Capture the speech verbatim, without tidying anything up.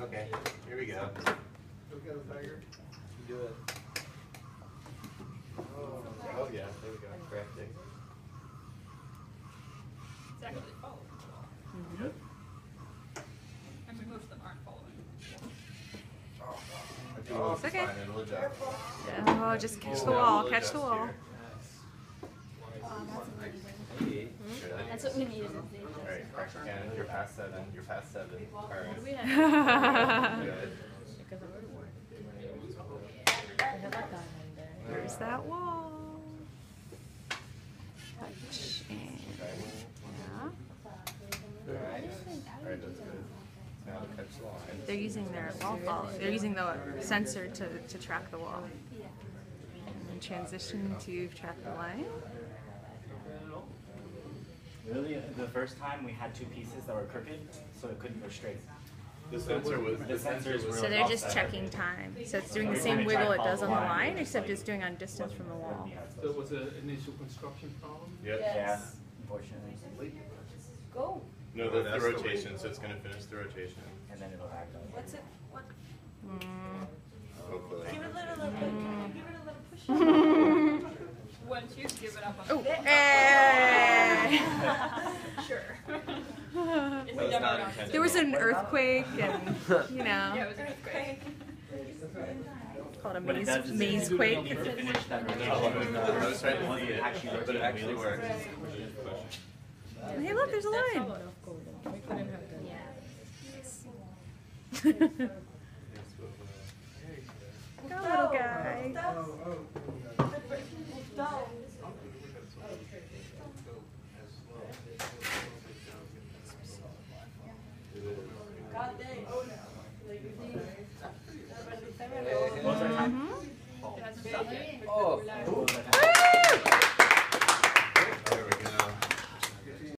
Okay, here we go. Look at the tiger. Do it. Oh, oh yeah, there we go. Correcting. It's actually following the wall. Mm-hmm. Good. I mean, most of them aren't following. Oh, it's okay. fine, it'll adjust. Oh, just catch the wall, catch the wall. That's what we needed. Alright, and you're past seven, you're past seven. Alright. We have Good. There's that wall. Touch and yeah. Alright, that's good. Now catch the line. They're using their wall follow. They're using the sensor to, to track the wall. And transition to track the line. Really, the first time we had two pieces that were crooked, so it couldn't go straight. The sensor was, the sensor was So they're just checking time. So it's doing the same wiggle it does on the line, except it's doing on distance from the wall. So it was an initial construction problem? Yep. Yeah, unfortunately. Go. No, that's the rotation, so it's going to finish the rotation. And then it'll back up. What's it? What? Mm. Hopefully. Give it a little, little bit. Give it a little push. Once you give it up on Oh, the hey. sure. That was not intended. There was an earthquake, and you know, Yeah, it was an earthquake. called a But it maze does maze you quake. need to finish that rotation. I was trying to Once see you it, actually but it rotate actually the wheels. works. Hey, look, there's a line. Go, little guy. God dang. Most of the time. Mhm. It hasn't stopped yet. Oh. Woo!